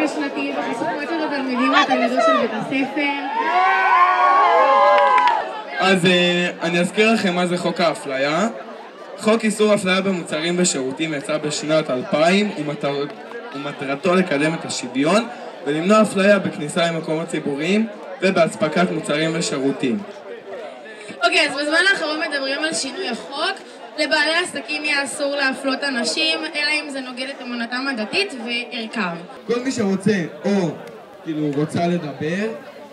השנתי וחשיפות של התלמידים והתלמידות של בית הספר. אז אני אזכיר לכם מה זה חוק האפליה. חוק איסור אפליה במוצרים ושירותים יצא בשנת 2000 ומטרתו לקדם את השוויון ולמנוע אפליה בכניסה למקומות ציבוריים ובהספקת מוצרים ושירותים. אוקיי, אז בזמן האחרון מדברים על שינוי החוק. לבעלי עסקים יהיה אסור להפלות אנשים, אלא אם זה נוגד את אמונתם הדתית וערכם. כל מי שרוצה או כאילו רוצה לדבר,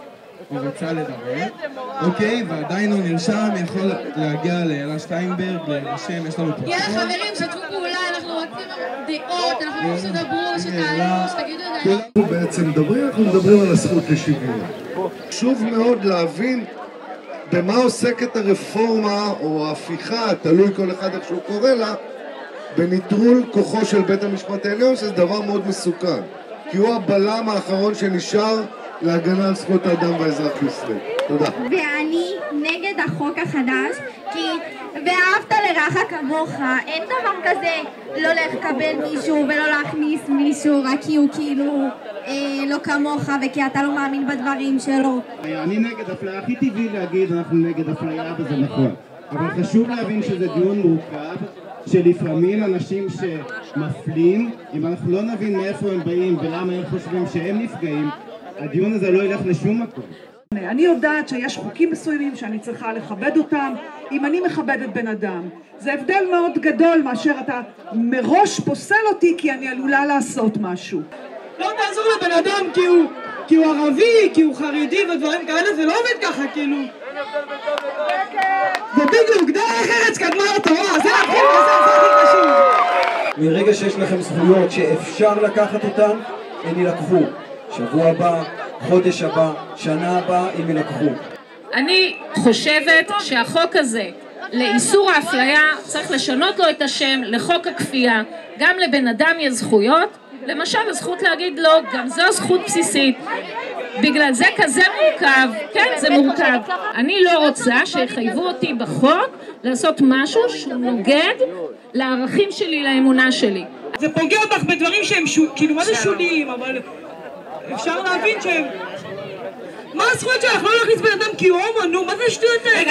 אוקיי, ועדיין הוא נרשם, יכול להגיע לאלה שטיינברג, להירשם, יש לנו פה. יאללה חברים, שתפו פעולה, אנחנו רוצים דעות, אנחנו רוצים שתדברו, שתעלו, שתגידו את זה. אנחנו בעצם מדברים על הזכות לשוויון. חשוב מאוד להבין במה עוסקת הרפורמה או ההפיכה, תלוי כל אחד איך שהוא קורא לה, בניטרול כוחו של בית המשפט העליון, שזה דבר מאוד מסוכן. כי הוא הבלם האחרון שנשאר להגנה על זכויות האדם והאזרח בישראל. תודה. ואני נגד החוק החדש, כי ואהבת לרעך כמוך, אין דבר כזה לא לקבל מישהו ולא להכניס מישהו רק כי הוא כאילו לא כמוך וכי אתה לא מאמין בדברים שלו. אני נגד אפליה, הכי טבעי להגיד אנחנו נגד אפליה וזה נכון, אבל חשוב להבין שזה דיון מורכב שלפעמים אנשים שמפלים, אם אנחנו לא נבין מאיפה הם באים ולמה הם חושבים שהם נפגעים, הדיון הזה לא ילך לשום מקום. אני יודעת שיש חוקים מסוימים שאני צריכה לכבד אותם אם אני מכבדת בן אדם. זה הבדל מאוד גדול מאשר אתה מראש פוסל אותי כי אני עלולה לעשות משהו. לא תעזור לבן אדם כי הוא ערבי, כי הוא חרדי ודברים כאלה, זה לא עובד ככה כאילו. ובדיוק, דרך ארץ קדמה לתורה, זה הכי חשוב. מרגע שיש לכם זכויות שאפשר לקחת אותן, הן יילקחו. שבוע הבא, חודש הבא, שנה הבאה, הם ילקחו. אני חושבת שהחוק הזה לאיסור האפליה צריך לשנות לו את השם לחוק הכפייה. גם לבן אדם יש זכויות, למשל הזכות להגיד לא, גם זו זכות בסיסית. בגלל זה כזה מורכב, כן זה מורכב. אני לא רוצה שיחייבו אותי בחוק לעשות משהו שהוא נוגד לערכים שלי, לאמונה שלי. זה פוגע בך בדברים שהם כאילו מה זה שוליים, אבל אפשר להבין שהם... מה הזכויות שלך? לא להכניס בן אדם כי הוא הומו, נו, מה זה שטויות האלה?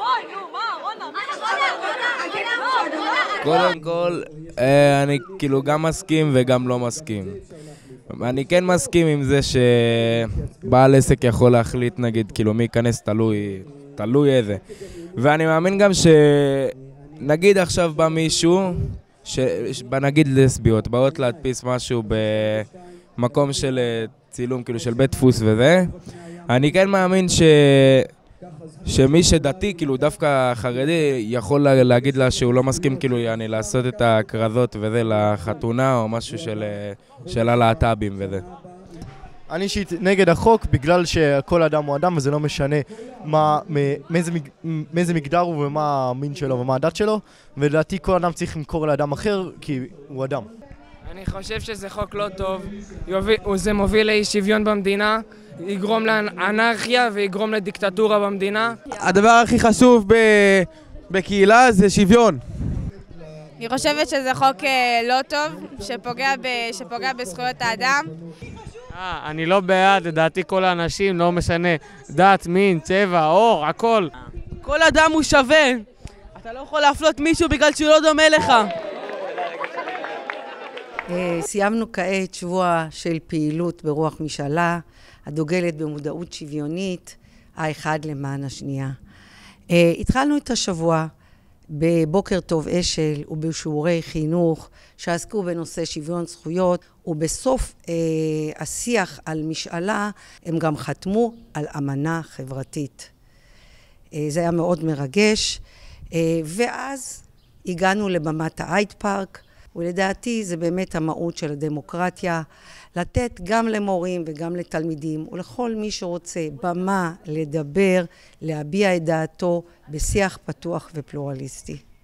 קודם כל, אני כאילו גם מסכים וגם לא מסכים. אני כן מסכים עם זה שבעל עסק יכול להחליט, נגיד, כאילו מי ייכנס תלוי איזה. ואני מאמין גם שנגיד עכשיו בא מישהו, נגיד לסביות, באות להדפיס משהו במקום של צילום, כאילו של בית דפוס וזה. אני כן מאמין שמי שדתי, כאילו דווקא חרדי, יכול להגיד לה שהוא לא מסכים, כאילו יעני, לעשות את הקרזות וזה לחתונה או משהו של הלהט"בים וזה. אני אישית נגד החוק בגלל שכל אדם הוא אדם וזה לא משנה מאיזה מגדר הוא ומה המין שלו ומה הדת שלו, ולדעתי כל אדם צריך למכור לאדם אחר כי הוא אדם. אני חושב שזה חוק לא טוב, זה מוביל לאי שוויון במדינה, יגרום לאנרכיה ויגרום לדיקטטורה במדינה. הדבר הכי חשוב בקהילה זה שוויון. אני חושבת שזה חוק לא טוב, שפוגע בזכויות האדם. אני לא בעד, לדעתי כל האנשים, לא משנה דת, מין, צבע, אור, הכל. כל אדם הוא שווה, אתה לא יכול להפלות מישהו בגלל שהוא לא דומה לך. סיימנו כעת שבוע של פעילות ברוח משאלה, הדוגלת במודעות שוויונית, האחד למען השנייה. התחלנו את השבוע בבוקר טוב אשל ובשיעורי חינוך שעסקו בנושא שוויון זכויות, ובסוף השיח על משאלה הם גם חתמו על אמנה חברתית. זה היה מאוד מרגש, ואז הגענו לבמת ההייד פארק, ולדעתי זה באמת המהות של הדמוקרטיה, לתת גם למורים וגם לתלמידים ולכל מי שרוצה במה לדבר, להביע את דעתו בשיח פתוח ופלורליסטי.